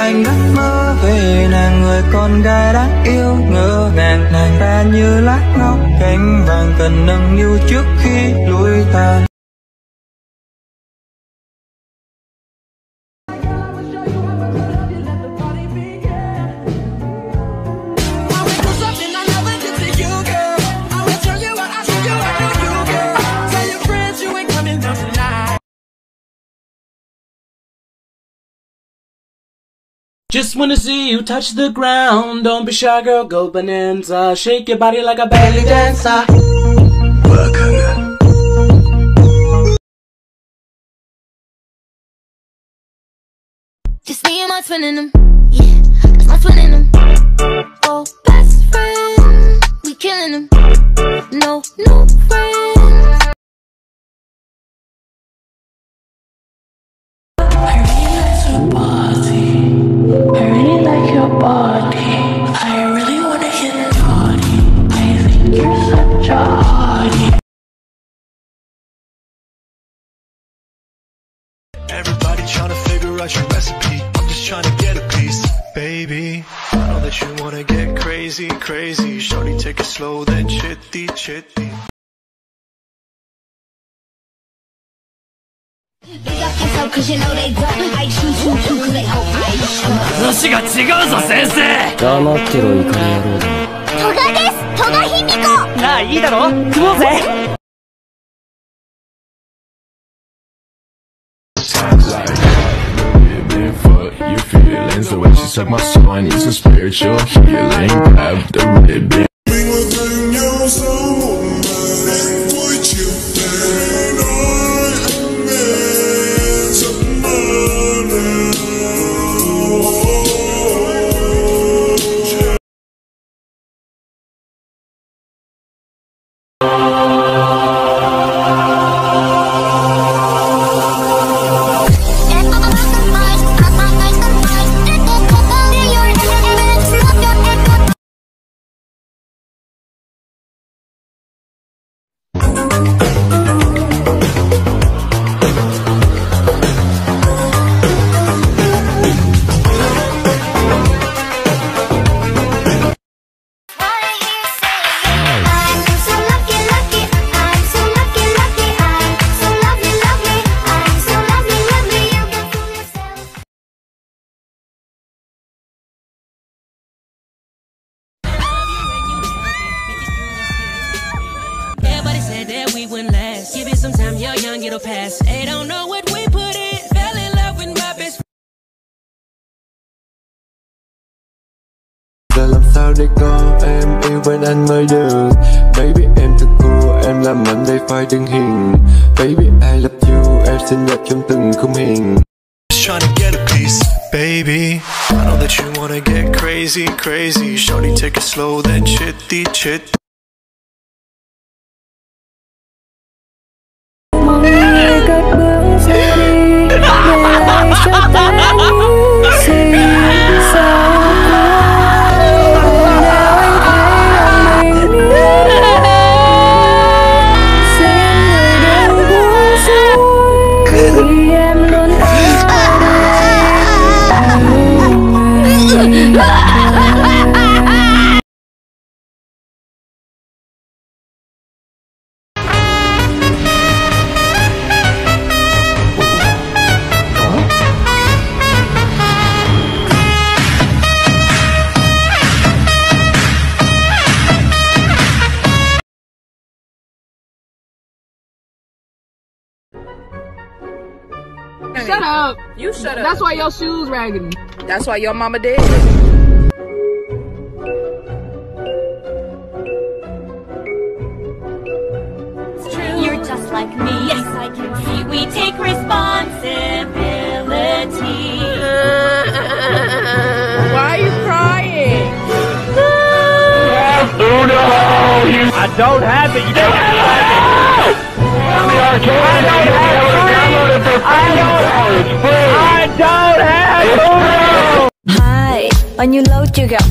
anh giấc mơ về nàng, người con gái đáng yêu ngỡ ngàng. Nàng ta như lát ngọc cánh vàng, cần nâng niu trước khi lụi tàn. Just wanna see you touch the ground. Don't be shy, girl, go bonanza. Shake your body like a belly dancer. Just me and my twin in them. Yeah, that's my twin in them. Oh, best friend, we killing them. No, no friend. I really like your body. I really wanna get naughty. I think you're such a hottie. Everybody trying to figure out your recipe. I'm just trying to get a piece, baby. I know that you wanna get crazy, crazy. Shorty, take it slow, then chitty, chitty. Cause you know they don't. I choose you too, cause they hope I show. 話が違うぞ先生。 黙ってろイカリ野郎ども。 トガです、トガヒミコ。 なあいいだろ、食おうぜ。 Your feelings, the way she suck my soul, I need some spiritual healing. Grab the ribbon. We wouldn't last. Give it some time, you're young, it'll pass. They don't know what we put in. Fell in love with my best. Giờ làm sao để có em yêu bên anh mới được. Baby em thật cool, em làm anh đây phải đứng hình. Baby I love you, em xinh đẹp trong từng khung hình. Just trying to get a piece, baby. I know that you wanna get crazy, crazy. Shorty, take it slow, then chitty, chitty. Shut up. You shut up. That's why your shoes raggedy. That's why your mama dead. You're just like me. Yes, I can see. We take responsibility. Why are you crying? Oh no! I don't have it. You don't have it. I don't have it. Hi, bao nhiêu lâu chưa gặp.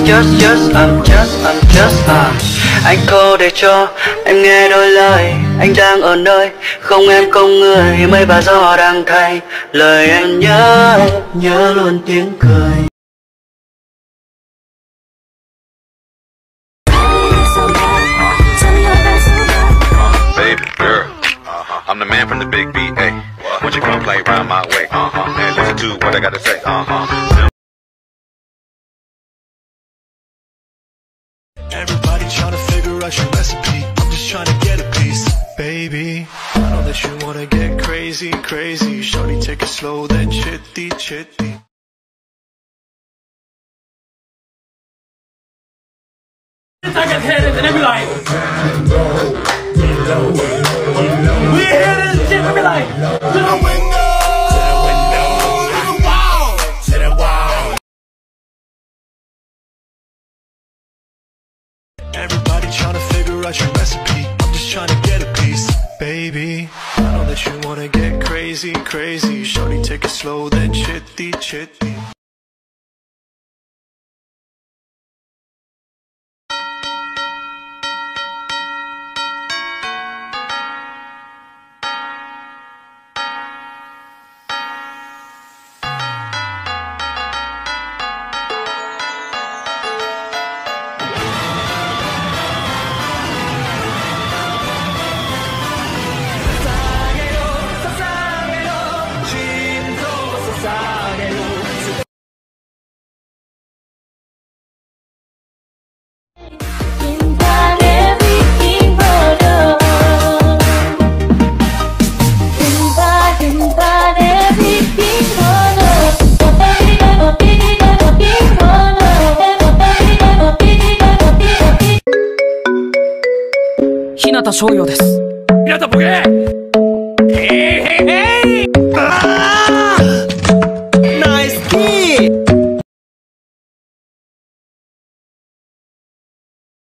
Anh cô để cho em nghe đôi lời. Anh đang ở nơi không em không người, mây và gió đang thay lời anh nhớ luôn tiếng cười. Baby girl, I'm the man from the big B.A. Won't you come play round my way? And listen to what I gotta say. Everybody trying to figure out your recipe. I'm just trying to get a piece, baby. I know that you wanna get crazy, crazy. Shorty, take it slow, then chitty, chitty. I get headed and they be like, we hear this shit and they be like, to the window, to the wall, to the wall. Everybody trying to figure out your recipe. I'm just trying to get a piece, baby. I know that you wanna get crazy, crazy. Shorty, take it slow, then chitty, chitty. 日向翔陽です。 日向ボケ。へいへいへい。